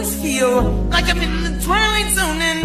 always feel like I'm in the twilight zone and